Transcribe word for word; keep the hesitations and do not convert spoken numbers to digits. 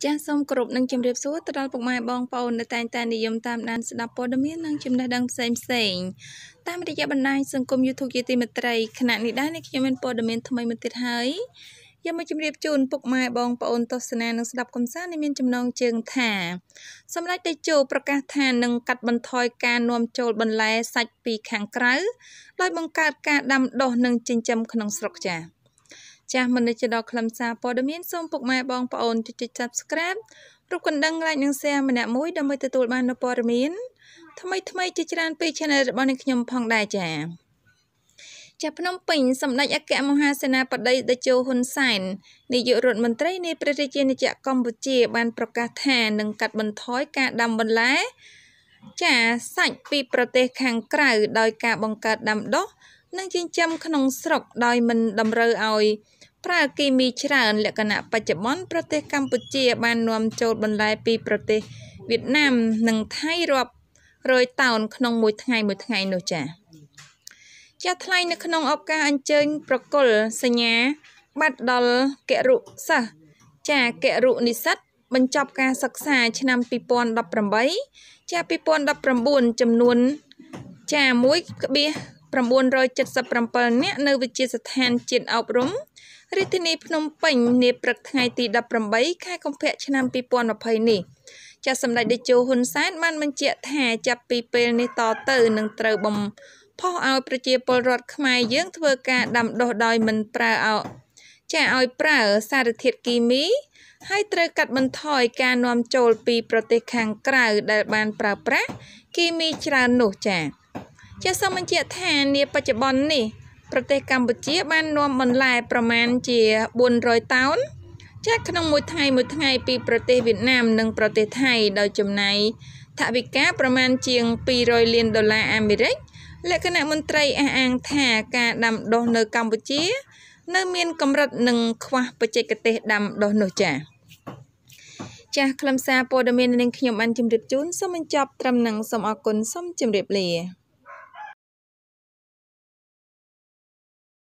ចាសសូមគោរពនឹងជំរាបសួរទៅដល់ពុកម៉ែបងប្អូនដែលតែងតែនិយមតាមដានស្ដាប់ព័ត៌មាននិងចំណេះដឹងផ្សេងផ្សេងតាមរយៈបណ្ដាញសង្គម YouTube ជាទីមេត្រីខណៈនេះដែរនេះខ្ញុំមានព័ត៌មានថ្មីមួយទៀតហើយយកមកជម្រាបជូនពុកម៉ែបងប្អូនទស្សនានិងស្ដាប់កំសាន្តនេះមានចំណងជើងថាសម្ដេចតេជោប្រកាសថានឹងកាត់បន្ថយការនាំចូលបន្លែសាច់ពីខាងក្រៅដោយបង្កើតការដាំដុះនិងចិញ្ចឹមក្នុងស្រុកចា៎ចាស់មនុស្សទៅដល់ខ្លឹមសារព័ត៌មានសូមពុកម៉ែបងប្អូនចុច Subscribe រូបកណ្ដឹង Like និង Share ម្នាក់មួយដើម្បីទទួលបាននូវព័ត៌មានថ្មីថ្មីជាច្រើនពី Channel របស់នេះខ្ញុំផងដែរចា៎ចាភ្នំពេញសម្ដេចអគ្គមហាសេនាបតីតេជោហ៊ុនសែននាយករដ្ឋមន្ត្រីនៃព្រះរាជាណាចក្រកម្ពុជាបានប្រកាសថានឹងកាត់បន្ថយការដាំបន្លែចាសាច់ពីប្រទេសខាងក្រៅដោយការបង្កើតដាំដុះនិងចិញ្ចឹមក្នុងស្រុកដោយមិនតម្រូវឲ្យប្រើគីមីច្រើនលក្ខណៈបច្ចុប្បន្នប្រទេសកម្ពុជាបាននាំចូលបន្លែពីប្រទេសវៀតណាមនិងថៃរាប់រយតោនក្នុងមួយថ្ងៃមួយថ្ងៃនោះចា៎ចាថ្លែងនៅក្នុងឱកាសអញ្ជើញប្រគល់សញ្ញាបត្រដល់គរុសិស្សចាគរុនិស្សិតបញ្ចប់ការសិក្សាឆ្នាំពីរពាន់ដប់ប្រាំបីចាពីរពាន់ដប់ប្រាំបួនចំនួនចាមួយក្បៀសប្រាំបួនរយចិតសិបប្រាំពីរនាក់នៅវិទ្យាស្ថានជាតិអប់រំរាជធានីភ្នំពេញនាព្រឹកថ្ងៃទីដប់ប្រាំបីខែកុម្ភៈឆ្នាំពីរពាន់ម្ភៃនេះចាសម្ដេចតេជោហ៊ុនសែនបានបញ្ជាក់ថាចាប់ពីពេលនេះតទៅនឹងត្រូវបំផុសឲ្យប្រជាពលរដ្ឋខ្មែរយើងធ្វើការដាំដុះដោយមិនប្រើឲ្យចាឲ្យប្រើសារធាតុគីមីហើយត្រូវកាត់បន្ថយការនាំចូលពីប្រទេសខាងក្រៅដែលបានប្រើប្រាស់គីមីច្រើននោះចាចាសូមបញ្ជាក់ថានាបច្ចុប្បន្ននេះប្រទេសកម្ពុជាបាននាំបន្លែប្រមាណជាបួនរយតោនចាក្នុងមួយថ្ងៃមួយថ្ងៃពីប្រទេសវៀតណាមនិងប្រទេសថៃដោយចំណាយថវិកាប្រមាណជាងពីររយលានដុល្លារអាមេរិកលក្ខណៈមន្ត្រីអះអាងថាការដាំដុះនៅកម្ពុជានៅមានកម្រិតនិងខ្វះបច្ចេកទេសដាំដុះនោះចាចាខ្លឹមសារព័ត៌មាននេះខ្ញុំបានជម្រាបជូនសូមបញ្ចប់ត្រឹមនឹងសូមអរគុណសូមជម្រាបលា